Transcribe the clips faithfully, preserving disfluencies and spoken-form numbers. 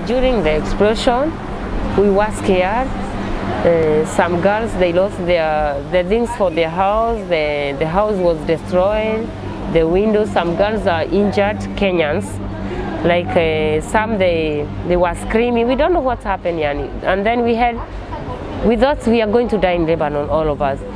During the explosion, we were scared. Uh, some girls, they lost their, their things for their house. The, the house was destroyed. The windows, some girls are injured, Kenyans. Like uh, some, they, they were screaming. We don't know what happened, Yani. And then we had, we thought we are going to die in Lebanon, all of us.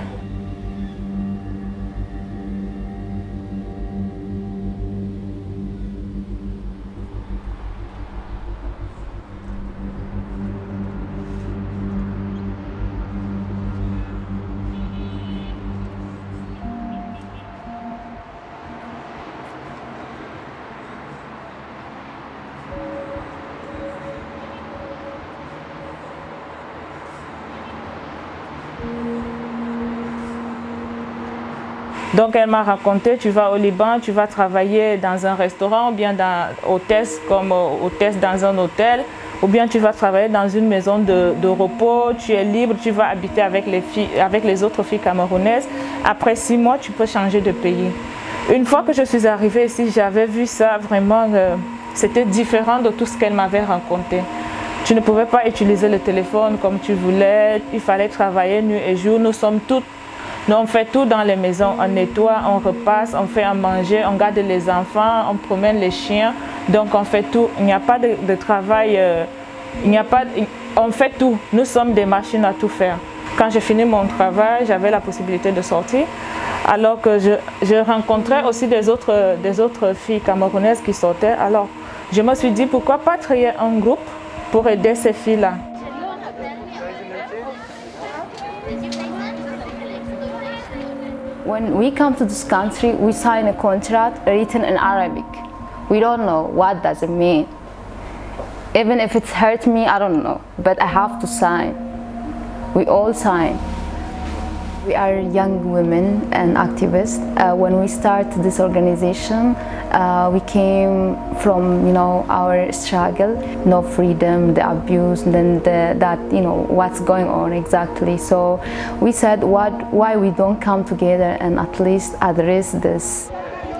Donc elle m'a raconté, tu vas au Liban, tu vas travailler dans un restaurant ou bien dans, hôtesse, comme hôtesse dans un hôtel, ou bien tu vas travailler dans une maison de, de repos, tu es libre, tu vas habiter avec les, filles, avec les autres filles camerounaises. Après six mois, tu peux changer de pays. Une fois que je suis arrivée ici, j'avais vu ça vraiment, euh, c'était différent de tout ce qu'elle m'avait raconté. Tu ne pouvais pas utiliser le téléphone comme tu voulais, il fallait travailler nuit et jour, nous sommes toutes. Nous, on fait tout dans les maisons, on nettoie, on repasse, on fait à manger, on garde les enfants, on promène les chiens. Donc on fait tout, il n'y a pas de, de travail, euh, il n'y a pas, on fait tout. Nous sommes des machines à tout faire. Quand j'ai fini mon travail, j'avais la possibilité de sortir. Alors que je, je rencontrais aussi des autres, des autres filles camerounaises qui sortaient. Alors je me suis dit, pourquoi pas créer un groupe pour aider ces filles-là. When we come to this country, we sign a contract written in Arabic. We don't know what does it mean. Even if it's hurt me, I don't know, but I have to sign. We all sign. We are young women and activists. Uh, when we started this organization, uh, we came from, you know, our struggle, no freedom, the abuse, and then the, that, you know, what's going on exactly. So we said, what, why we don't come together and at least address this.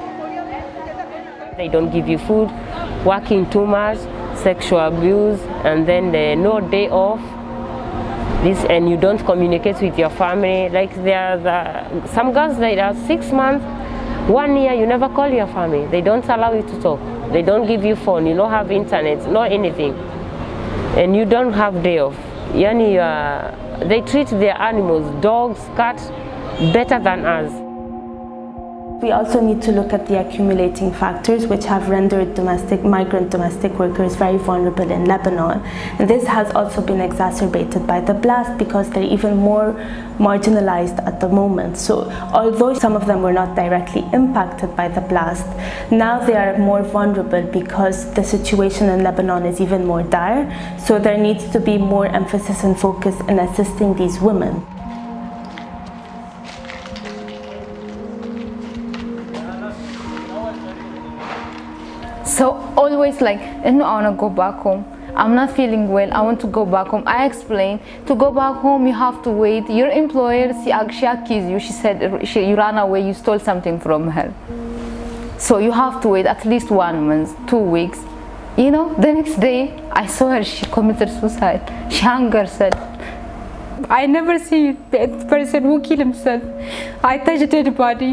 They don't give you food, working too much, sexual abuse, and then the no day off. This, and you don't communicate with your family. Like there are the, some girls that are six months, one year, you never call your family. They don't allow you to talk. They don't give you phone. You don't have internet, no anything, and you don't have day off. Yani, uh, they treat their animals, dogs, cats, better than us. We also need to look at the accumulating factors which have rendered domestic, migrant domestic workers very vulnerable in Lebanon. And this has also been exacerbated by the blast because they're even more marginalized at the moment. So although some of them were not directly impacted by the blast, now they are more vulnerable because the situation in Lebanon is even more dire. So there needs to be more emphasis and focus in assisting these women. So always like, no, I want to go back home. I'm not feeling well, I want to go back home. I explained, to go back home you have to wait. Your employer, she accused you, she said she, you ran away, you stole something from her. So you have to wait at least one month, two weeks. You know, the next day I saw her, she committed suicide. She hung herself. I never see a person who killed himself. I touched a dead body.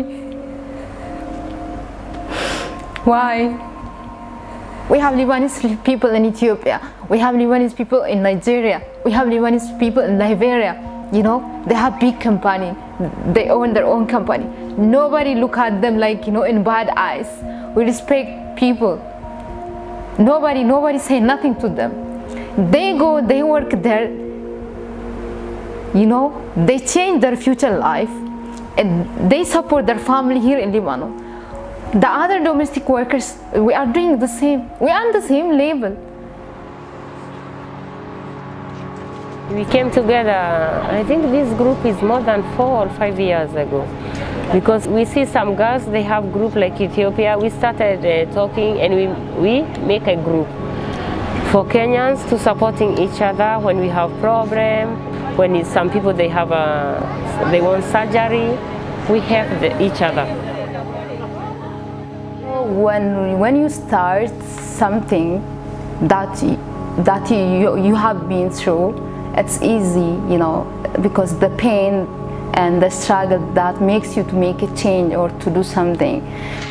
Why? We have Lebanese people in Ethiopia, we have Lebanese people in Nigeria, we have Lebanese people in Liberia. You know, they have big company, they own their own company. Nobody look at them like, you know, in bad eyes. We respect people. Nobody, nobody say nothing to them. They go, they work there, you know, they change their future life and they support their family here in Lebanon. The other domestic workers, we are doing the same. We are on the same level. We came together, I think this group is more than four or five years ago. Because we see some girls, they have group like Ethiopia. We started uh, talking and we, we make a group for Kenyans to supporting each other when we have problem, when it's some people they have a, they want surgery, we help the, each other. When, when you start something that that you, you have been through, it's easy, you know, because the pain and the struggle that makes you to make a change or to do something.